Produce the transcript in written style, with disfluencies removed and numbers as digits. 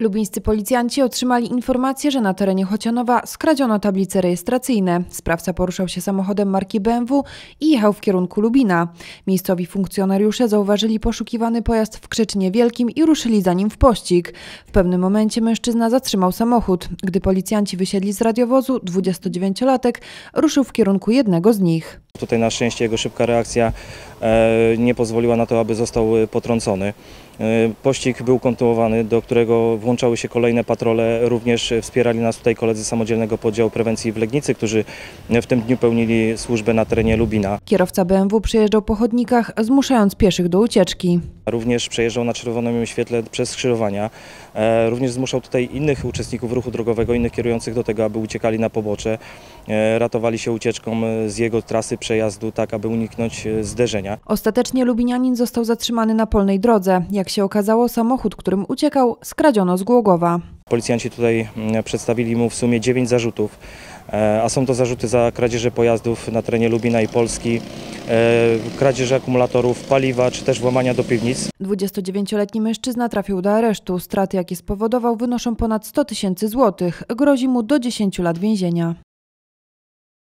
Lubińscy policjanci otrzymali informację, że na terenie Chocianowa skradziono tablice rejestracyjne. Sprawca poruszał się samochodem marki BMW i jechał w kierunku Lubina. Miejscowi funkcjonariusze zauważyli poszukiwany pojazd w Krzeczynie Wielkim i ruszyli za nim w pościg. W pewnym momencie mężczyzna zatrzymał samochód. Gdy policjanci wysiedli z radiowozu, 29-latek ruszył w kierunku jednego z nich. Tutaj na szczęście jego szybka reakcja nie pozwoliła na to, aby został potrącony. Pościg był kontynuowany, do którego włączały się kolejne patrole. Również wspierali nas tutaj koledzy Samodzielnego Poddziału Prewencji w Legnicy, którzy w tym dniu pełnili służbę na terenie Lubina. Kierowca BMW przyjeżdżał po chodnikach, zmuszając pieszych do ucieczki. Również przejeżdżał na czerwonym świetle przez skrzyżowania. Również zmuszał tutaj innych uczestników ruchu drogowego, innych kierujących do tego, aby uciekali na pobocze. Ratowali się ucieczką z jego trasy przejazdu, tak aby uniknąć zderzenia. Ostatecznie lubinianin został zatrzymany na polnej drodze. Jak się okazało, samochód, którym uciekał, skradziono z Głogowa. Policjanci tutaj przedstawili mu w sumie 9 zarzutów, a są to zarzuty za kradzieże pojazdów na terenie Lubina i Polski, kradzieże akumulatorów, paliwa czy też włamania do piwnic. 29-letni mężczyzna trafił do aresztu. Straty, jakie spowodował, wynoszą ponad 100 000 złotych. Grozi mu do 10 lat więzienia.